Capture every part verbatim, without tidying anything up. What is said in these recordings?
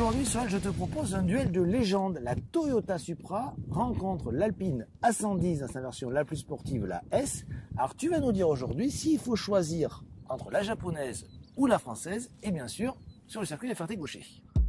Aujourd'hui, Sorel, je te propose un duel de légende. La Toyota Supra rencontre l'Alpine A cent dix dans sa version la plus sportive, la S. Alors, tu vas nous dire aujourd'hui s'il faut choisir entre la japonaise ou la française, et bien sûr, sur le circuit de Ferté-Gaucher.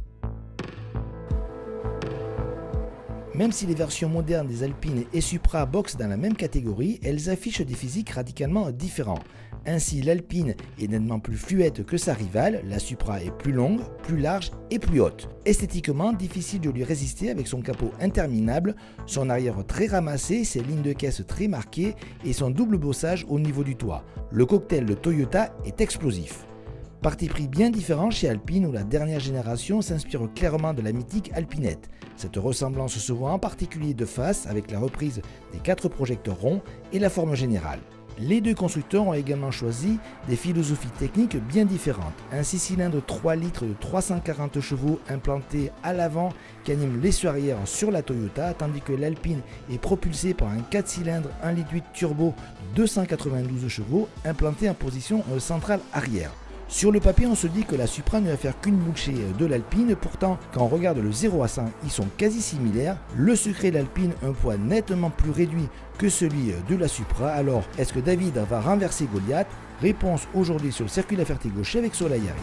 Même si les versions modernes des Alpines et Supra boxent dans la même catégorie, elles affichent des physiques radicalement différents. Ainsi, l'Alpine est nettement plus fluette que sa rivale, la Supra est plus longue, plus large et plus haute. Esthétiquement, difficile de lui résister avec son capot interminable, son arrière très ramassé, ses lignes de caisse très marquées et son double bossage au niveau du toit. Le cocktail de Toyota est explosif. Parti pris bien différent chez Alpine où la dernière génération s'inspire clairement de la mythique Alpinette. Cette ressemblance se voit en particulier de face avec la reprise des quatre projecteurs ronds et la forme générale. Les deux constructeurs ont également choisi des philosophies techniques bien différentes. Un six cylindres trois litres de trois cent quarante chevaux implanté à l'avant qui anime l'essieu arrière sur la Toyota, tandis que l'Alpine est propulsé par un quatre cylindres un litre huit turbo de deux cent quatre-vingt-douze chevaux implanté en position centrale arrière. Sur le papier, on se dit que la Supra ne va faire qu'une bouchée de l'Alpine, pourtant quand on regarde le zéro à cent, ils sont quasi similaires. Le secret de l'Alpine, un poids nettement plus réduit que celui de la Supra. Alors, est-ce que David va renverser Goliath? Réponse aujourd'hui sur le circuit de la Ferté-Gaucher avec Soleil Harry.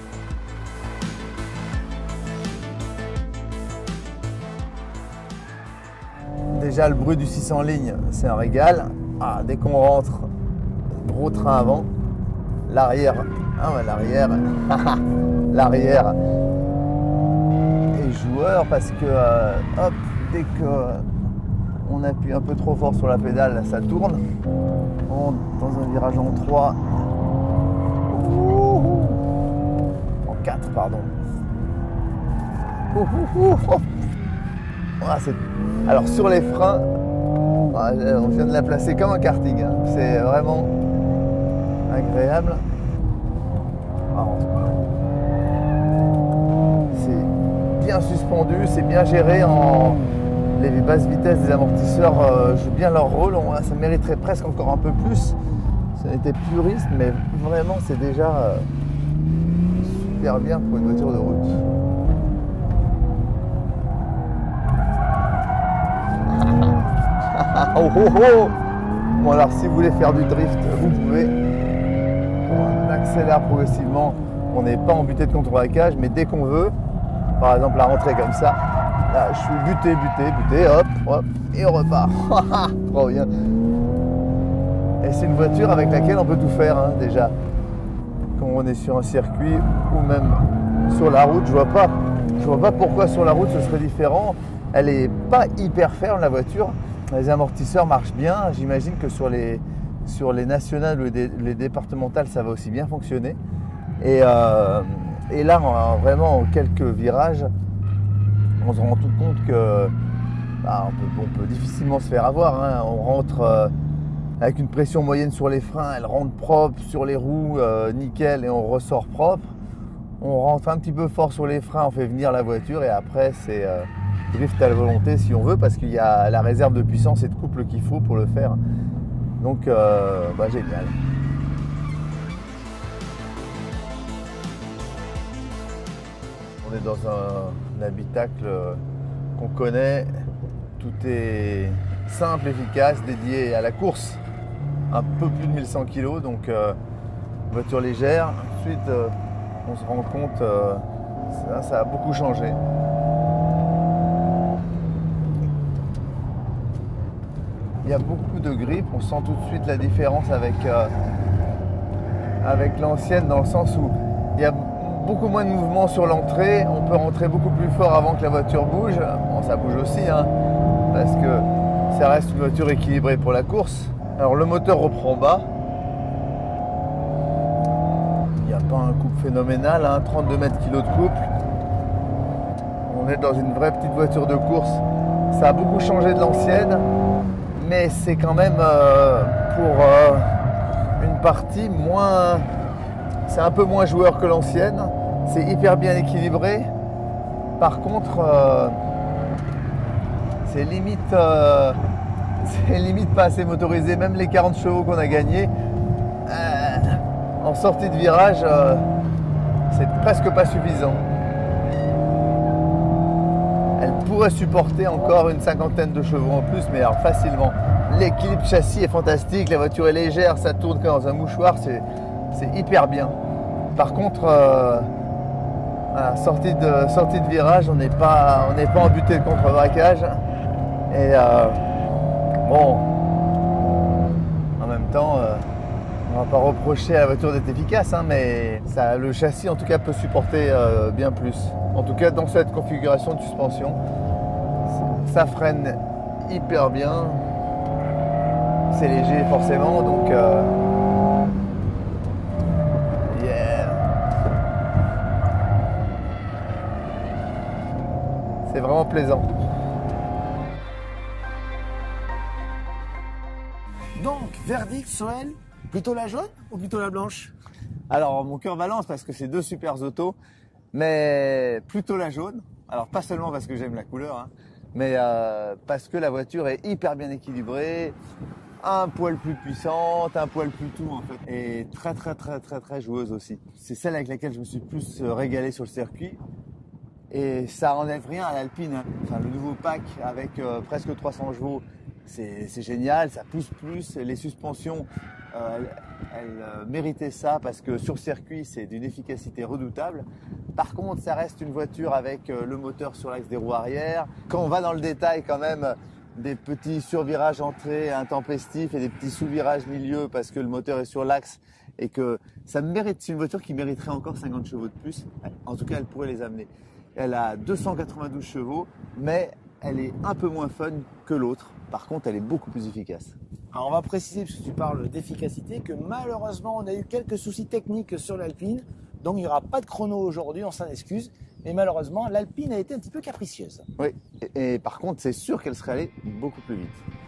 Déjà, le bruit du six cents lignes, c'est un régal. Ah, dès qu'on rentre, gros train avant. L'arrière, ah ouais, l'arrière, l'arrière est joueur parce que euh, hop, dès que euh, on appuie un peu trop fort sur la pédale, ça tourne. On, dans un virage en trois, ouh, en quatre, pardon. Ouh, ouh, ouh, oh. Ah, alors sur les freins, ah, on vient de la placer comme un karting, hein. C'est vraiment agréable. C'est bien suspendu, c'est bien géré. En les basses vitesses des amortisseurs euh, jouent bien leur rôle. On, ça mériterait presque encore un peu plus. Ça était puriste, mais vraiment c'est déjà euh, super bien pour une voiture de route. Oh oh oh! Bon alors si vous voulez faire du drift, vous pouvez. On accélère progressivement, on n'est pas embuté de contre la cage, mais dès qu'on veut, par exemple la rentrée comme ça, là je suis buté, buté, buté, hop, hop, et on repart. Trop bien. Et c'est une voiture avec laquelle on peut tout faire hein, déjà. Quand on est sur un circuit ou même sur la route, je vois pas, je vois pas pourquoi sur la route ce serait différent. Elle est pas hyper ferme la voiture, les amortisseurs marchent bien, j'imagine que sur les Sur les nationales ou les départementales, ça va aussi bien fonctionner. Et, euh, et là, en, vraiment, en quelques virages, on se rend tout compte que bah, on, peut, on peut difficilement se faire avoir. Hein. On rentre euh, avec une pression moyenne sur les freins, elle rentre propre sur les roues, euh, nickel, et on ressort propre. On rentre un petit peu fort sur les freins, on fait venir la voiture, et après, c'est euh, drift à la volonté si on veut, parce qu'il y a la réserve de puissance et de couple qu'il faut pour le faire. Donc, euh, bah, génial. On est dans un, un habitacle qu'on connaît. Tout est simple, efficace, dédié à la course. Un peu plus de mille cent kilos, donc euh, voiture légère. Ensuite, euh, on se rend compte, euh, ça, ça a beaucoup changé. Il y a beaucoup de grippe, on sent tout de suite la différence avec, euh, avec l'ancienne dans le sens où il y a beaucoup moins de mouvement sur l'entrée, on peut rentrer beaucoup plus fort avant que la voiture bouge. Bon, ça bouge aussi, hein, parce que ça reste une voiture équilibrée pour la course. Alors le moteur reprend bas, il n'y a pas un couple phénoménal, hein, trente-deux mètres kilos de couple. On est dans une vraie petite voiture de course, ça a beaucoup changé de l'ancienne. Mais c'est quand même euh, pour euh, une partie moins, c'est un peu moins joueur que l'ancienne, c'est hyper bien équilibré. Par contre, euh, c'est limite, euh, c'est limite pas assez motorisé, même les quarante chevaux qu'on a gagnés, euh, en sortie de virage, euh, c'est presque pas suffisant. pourrait supporter encore une cinquantaine de chevaux en plus, mais alors facilement. L'équilibre châssis est fantastique, la voiture est légère, ça tourne comme dans un mouchoir, c'est hyper bien. Par contre, euh, voilà, sortie, de, sortie de virage, on n'est pas, on n'est pas embuté de contre-braquage. Et euh, bon, en même temps, euh, on ne va pas reprocher à la voiture d'être efficace, hein, mais ça, le châssis en tout cas peut supporter euh, bien plus. En tout cas dans cette configuration de suspension, ça freine hyper bien. C'est léger forcément, donc euh, yeah. C'est vraiment plaisant. Donc, verdict, Soel, plutôt la jaune ou plutôt la blanche? Alors, mon cœur balance parce que c'est deux super autos, mais plutôt la jaune. Alors, pas seulement parce que j'aime la couleur, hein, mais euh, parce que la voiture est hyper bien équilibrée, un poil plus puissante, un poil plus tout en fait, et très très très très très joueuse aussi. C'est celle avec laquelle je me suis plus régalé sur le circuit. Et ça enlève rien à l'Alpine. Hein. Enfin, le nouveau pack avec euh, presque trois cents chevaux, c'est génial, ça pousse plus. Les suspensions, euh, elles, elles euh, méritaient ça parce que sur circuit, c'est d'une efficacité redoutable. Par contre, ça reste une voiture avec euh, le moteur sur l'axe des roues arrière. Quand on va dans le détail, quand même, des petits survirages entrées intempestifs et des petits sous-virages milieu parce que le moteur est sur l'axe et que ça mérite, c'est une voiture qui mériterait encore cinquante chevaux de plus. En tout cas, elle pourrait les amener. Elle a deux cent quatre-vingt-douze chevaux, mais elle est un peu moins fun que l'autre. Par contre, elle est beaucoup plus efficace. Alors on va préciser, parce que tu parles d'efficacité, que malheureusement on a eu quelques soucis techniques sur l'Alpine. Donc il n'y aura pas de chrono aujourd'hui, on s'en excuse. Mais malheureusement, l'Alpine a été un petit peu capricieuse. Oui, et, et par contre, c'est sûr qu'elle serait allée beaucoup plus vite.